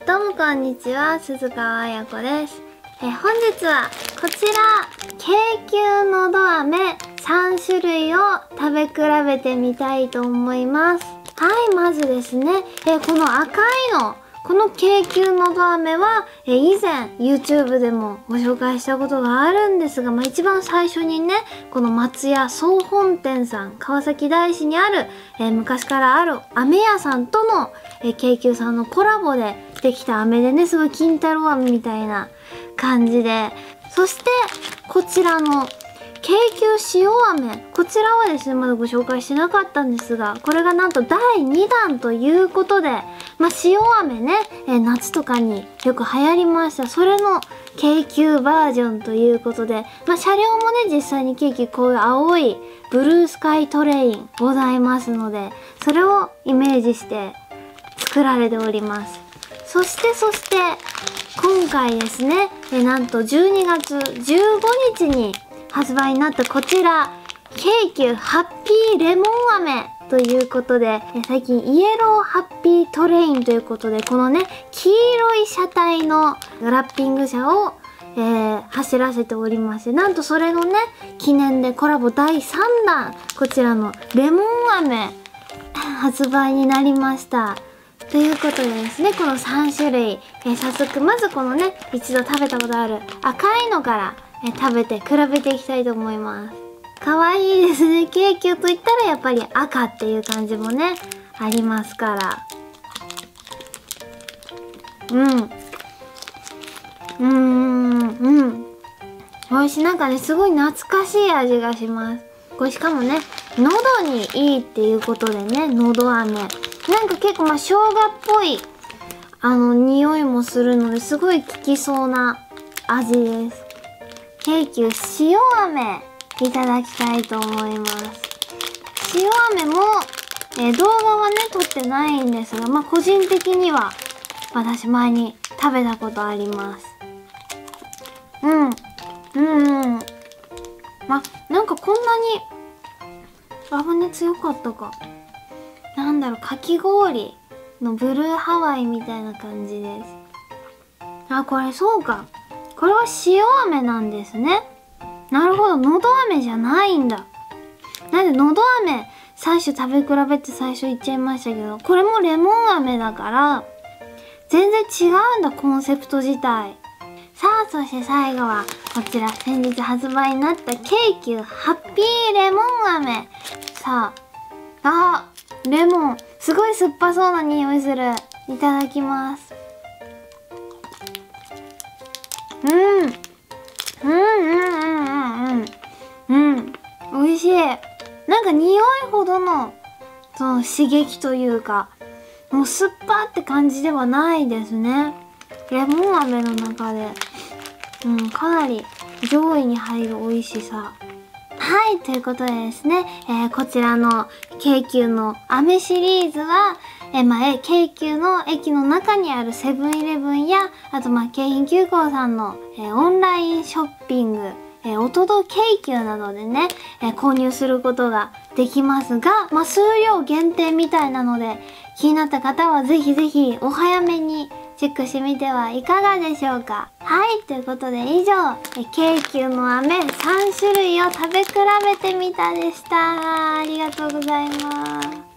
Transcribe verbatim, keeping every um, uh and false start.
どうもこんにちは、鈴川彩子です。え本日はこちら、京急のど飴さん種類を食べ比べてみたいと思います。はい、まずですね、えこの赤いの、この京急のど飴は、え以前 YouTube でもご紹介したことがあるんですが、まあ、一番最初にね、この松屋総本店さん、川崎大師にある、えー、昔からある飴屋さんとの、えー、京急さんのコラボでできた飴でね、すごい金太郎飴みたいな感じで、そしてこちらの京急塩飴、こちらはですねまだご紹介してなかったんですが、これがなんとだいにだんということで、まあ塩飴ね、えー、夏とかによく流行りました。それの京急バージョンということで、まあ車両もね実際に京急こういう青いブルースカイトレインございますので、それをイメージして作られております。そしてそして今回ですね、えー、なんとじゅうにがつじゅうごにちに発売になったこちら、京急ハッピーレモン飴ということで、最近イエローハッピートレインということで、このね、黄色い車体のラッピング車を、えー、走らせておりまして、なんとそれのね、記念でコラボだいさんだん、こちらのレモン飴、発売になりました。ということでですね、このさんしゅるい、えー、早速、まずこのね、一度食べたことある赤いのから、え食べて比べていきたいと思います。可愛いですね。京急といったらやっぱり赤っていう感じもね、ありますから。うん。うーん、うん。美味しい。なんかね、すごい懐かしい味がします。これしかもね、喉にいいっていうことでね、喉飴。なんか結構まあ生姜っぽい、あの、匂いもするので、すごい効きそうな味です。京急塩飴いただきたいと思います。塩飴も、えー、動画はね撮ってないんですが、まあ個人的には私前に食べたことあります。うんうんうん。まなんかこんなに泡ね強かったか。なんだろう、かき氷のブルーハワイみたいな感じです。あ、これそうか。これは塩飴なんですね。なるほど、のど飴じゃないんだ。なんでのど飴最初食べ比べって最初言っちゃいましたけど、これもレモン飴だから全然違うんだ、コンセプト自体。さあ、そして最後はこちら、先日発売になった京急ハッピーレモン飴。さあ、あ、レモンすごい酸っぱそうな匂いする。いただきます。うん。うんうんうんうんうん。うん。美味しい。なんか匂いほどの、その刺激というか、もう酸っぱって感じではないですね。レモン飴の中で、うん、かなり上位に入る美味しさ。はい、ということでですね、えー、こちらの京急の飴シリーズは、えー、まあ、京急の駅の中にあるセブンイレブンや、あとまあ、京浜急行さんの、えー、オンラインショッピング、えー、お届け京急などでね、えー、購入することができますが、まあ、数量限定みたいなので、気になった方はぜひぜひお早めにチェックしてみてはいかがでしょうか。はい、ということで以上、え京急の飴さんしゅるいを食べ比べてみたでした。ありがとうございます。